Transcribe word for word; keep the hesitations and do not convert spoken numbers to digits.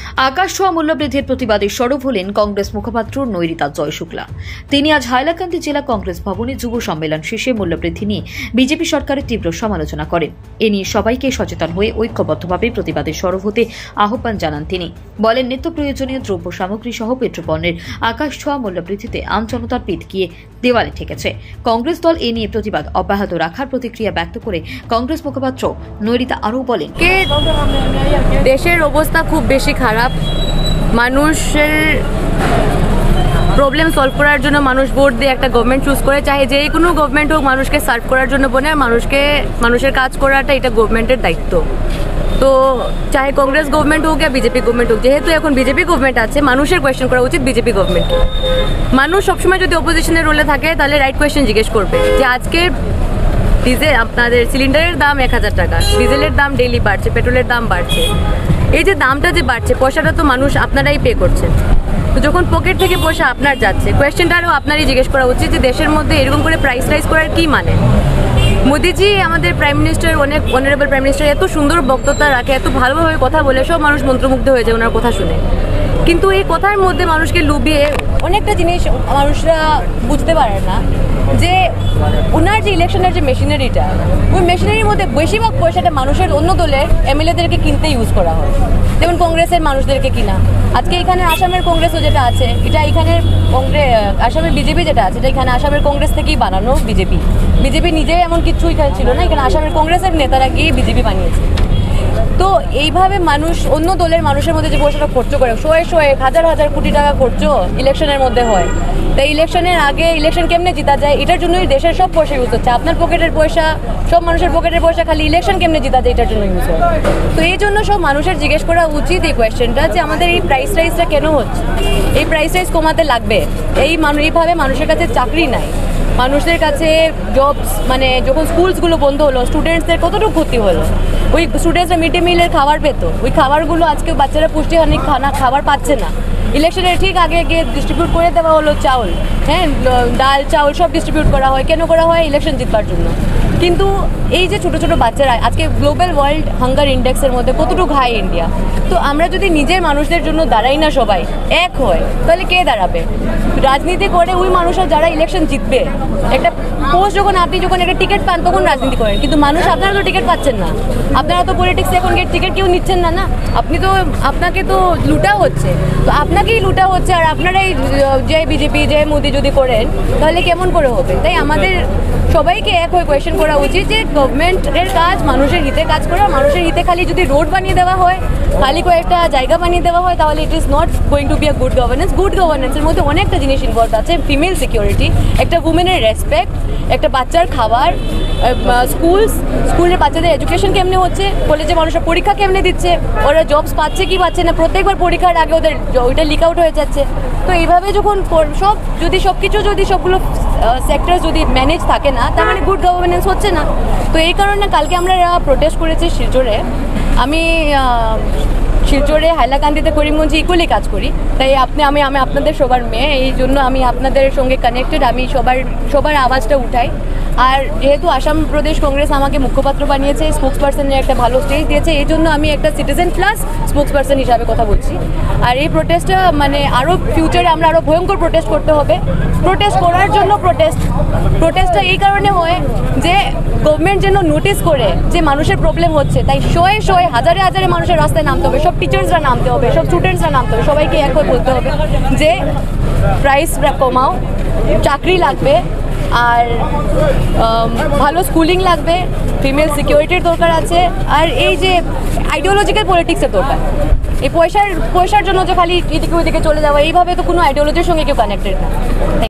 আকাশ ছোঁয়া মূল্যবৃদ্ধির প্রতিবাদে সরব হলেন কংগ্রেস মুখপাত্র নৈরিতা জয়শুক্লা। তিনি আজ হাইলাকান্দি জেলা কংগ্রেস ভবনে যুব সম্মেলন শেষে মূল্যবৃদ্ধি নিয়ে বিজেপি সরকারের তীব্র সমালোচনা করেন। এ নিয়ে সবাইকে সচেতন হয়ে ঐক্যবদ্ধভাবে প্রতিবাদে সরব হতে আহ্বান জানান তিনি। বলেন, নিত্য প্রয়োজনীয় দ্রব্য সামগ্রী সহ পেট্রোপণ্যের আকাশ ছোঁয়া মূল্যবৃদ্ধিতে আমজনতার পিঠ গিয়ে দেওয়ালে ঠেকেছে। কংগ্রেস দল এ নিয়ে প্রতিবাদ অব্যাহত রাখার প্রতিক্রিয়া ব্যক্ত করে কংগ্রেস মুখপাত্র নৈরিতা আরও বলেন, দেশের অবস্থা খুব বেশি খারাপ। মানুষের প্রবলেম সলভ করার জন্য মানুষ ভোট দিয়ে একটা গভর্নমেন্ট চুজ করে, চাহে যে কোনো গভর্নমেন্ট হোক, মানুষকে সার্ভ করার জন্য বনে, আর মানুষকে মানুষের কাজ করাটা এটা গভর্নমেন্টের দায়িত্ব। তো চাহে কংগ্রেস গভর্নমেন্ট হোক বা বিজেপি গভর্নমেন্ট হোক, যেহেতু এখন বিজেপি গভর্নমেন্ট আছে, মানুষের কোয়েশ্চেন করা উচিত বিজেপি গভর্নমেন্ট। মানুষ সবসময় যদি অপোজিশনের রোলে থাকে তাহলে রাইট কোয়েশ্চেন জিজ্ঞেস করবে যে আজকে ডিজেল আপনাদের সিলিন্ডারের দাম এক হাজার টাকা, ডিজেলের দাম ডেইলি বাড়ছে, পেট্রোলের দাম বাড়ছে। এই যে দামটা যে বাড়ছে, পয়সাটা তো মানুষ আপনারাই পে করছেন। তো যখন পকেট থেকে পয়সা আপনার যাচ্ছে, কোয়েশ্চেনটা আরও আপনারই জিজ্ঞেস করা উচিত যে দেশের মধ্যে এরকম করে প্রাইস রাইজ করার কী মানে। মোদিজি আমাদের প্রাইম মিনিস্টার, অনেক অনারেবল প্রাইম মিনিস্টার, এত সুন্দর বক্তৃতা রাখে, এত ভালোভাবে কথা বলে, সব মানুষ মন্ত্রমুগ্ধ হয়ে যায় ওনার কথা শুনে। কিন্তু এই কথার মধ্যে মানুষকে লুবিয়ে অনেকটা জিনিস মানুষরা বুঝতে পারে না যে ওনার যে ইলেকশনের যে মেশিনারিটা, ওই মেশিনারির মধ্যে বেশিরভাগ পয়সাটা মানুষের অন্য দলের এমএলএদেরকে কিনতে ইউজ করা হয়, যেমন কংগ্রেসের মানুষদেরকে কিনা। আজকে এখানে আসামের কংগ্রেসও যেটা আছে, এটা এখানের কংগ্রেস, আসামের বিজেপি যেটা আছে, এটা এখানে আসামের কংগ্রেস থেকেই বানানো বিজেপি। বিজেপি নিজেই এমন কিছু এখানে ছিল না, এখানে আসামের কংগ্রেসের নেতারা গিয়ে বিজেপি বানিয়েছে। তো এইভাবে মানুষ অন্য দলের মানুষের মধ্যে যে পয়সাটা খরচ করে, শোয়ে শোয়ে হাজার হাজার কোটি টাকা খরচ ইলেকশনের মধ্যে হয়। তাই ইলেকশনের আগে ইলেকশন কেমনে জিতা যায়, এটার জন্যই দেশের সব পয়সা ইউজ হচ্ছে। আপনার পকেটের পয়সা, সব মানুষের পকেটের পয়সা, খালি ইলেকশন কেমনে জিতা যায় এটার জন্য ইউজ হয়। তো এই জন্য সব মানুষের জিজ্ঞেস করা উচিত এই কোয়েশ্চেনটা যে আমাদের এই প্রাইস রাইজটা কেন হচ্ছে, এই প্রাইস রাইজ কমাতে লাগবে। এই মানুষ এইভাবে মানুষের কাছে চাকরি নাই, মানুষদের কাছে জবস, মানে যখন স্কুলসগুলো বন্ধ হলো, স্টুডেন্টসদের কতটুকু ক্ষতি হলো। ওই স্টুডেন্টসরা মিড ডে মিলের খাবার পেত, ওই খাবারগুলো আজকে বাচ্চারা পুষ্টিহানি খানা খাবার পাচ্ছে না। ইলেকশনের ঠিক আগে গিয়ে ডিস্ট্রিবিউট করে দেওয়া হলো চাউল, হ্যাঁ, ডাল চাউল সব ডিস্ট্রিবিউট করা হয়। কেন করা হয়? ইলেকশন জিতবার জন্য। কিন্তু এই যে ছোটো ছোটো বাচ্চারা আজকে গ্লোবাল ওয়ার্ল্ড হাঙ্গার ইন্ডেক্সের মধ্যে কতটুকু হাই ইন্ডিয়া, তো আমরা যদি নিজের মানুষদের জন্য দাঁড়াই না, সবাই এক হয়, তাহলে কে দাঁড়াবে? রাজনীতি করে ওই মানুষরা যারা ইলেকশন জিতবে। একটা পোস্ট যখন আপনি যখন একটা টিকিট পান তখন রাজনীতি করেন, কিন্তু মানুষ আপনারা তো টিকিট পাচ্ছেন না, আপনারা তো পলিটিক্সে এখন গিয়ে টিকিট কেউ নিচ্ছেন না না, আপনি তো আপনাকে তো লুটা হচ্ছে, তো আপনাকেই লুটা হচ্ছে। আর আপনারাই জয় বিজেপি জয় মোদি যদি করেন তাহলে কেমন করে হবে? তাই আমাদের সবাইকে এক হয়ে কোয়েশ্চেন করা উচিত যে গভর্নমেন্টের কাজ মানুষের হিতে কাজ করা। মানুষের হিতে খালি যদি রোড বানিয়ে দেওয়া হয়, খালি কয়েকটা জায়গা বানিয়ে দেওয়া হয়, তাহলে it is not going to be a good governance. Good গভর্নেন্সের মধ্যে অনেকটা জিনিস ইনভলভ আছে, ফিমেল সিকিউরিটি, একটা উমেনের রেসপেক্ট, একটা বাচ্চার খাবার, স্কুলস, স্কুলের বাচ্চাদের এডুকেশন কেমনে হচ্ছে, কলেজে মানুষরা পরীক্ষা কেমনে দিচ্ছে, ওরা জবস পাচ্ছে কি পাচ্ছে না, প্রত্যেকবার পরীক্ষার আগে ওদের ওইটা লিক আউট হয়ে যাচ্ছে। তো এইভাবে যখন সব যদি সব কিছু যদি সবগুলো সেক্টর যদি ম্যানেজ থাকে না, তার মানে গুড গভর্নেন্স হচ্ছে না। তো এই কারণে কালকে আমরা প্রোটেস্ট করেছি শিলচরে। আমি শিলচরে, হাইলাকান্দিতে, করিমগঞ্জে ইকুয়ালি কাজ করি। তাই আপনি আমি আমি আপনাদের সবার মেয়ে, এই জন্য আমি আপনাদের সঙ্গে কানেক্টেড, আমি সবার সবার আওয়াজটা উঠাই। আর যেহেতু আসাম প্রদেশ কংগ্রেস আমাকে মুখপাত্র বানিয়েছে, স্পোক্স পার্সনের একটা ভালো স্টেজ দিয়েছে, এই জন্য আমি একটা সিটিজেন প্লাস স্পোক্স পার্সন হিসাবে কথা বলছি। আর এই প্রোটেস্টটা মানে আরও ফিউচারে আমরা আরও ভয়ঙ্কর প্রোটেস্ট করতে হবে। প্রোটেস্ট করার জন্য প্রোটেস্ট প্রোটেস্টটা এই কারণে হয় যে গভর্নমেন্ট যেন নোটিস করে যে মানুষের প্রবলেম হচ্ছে। তাই শয়ে শয়ে হাজারে হাজারে মানুষের রাস্তায় নামতে হবে, সব টিচার্সরা নামতে হবে, সব স্টুডেন্টসরা নামতে হবে, সবাইকে এক হয়ে বলতে হবে যে প্রাইস কমাও, চাকরি লাগবে, আর ভালো স্কুলিং লাগবে, ফিমেল সিকিউরিটির দরকার আছে, আর এই যে আইডিওলজিক্যাল পলিটিক্সের দরকার। এই পয়সার পয়সার জন্য যে খালি এদিকে ওইদিকে চলে যাওয়া, এইভাবে তো কোনো আইডিওলজির সঙ্গে কেউ কানেক্টেড না।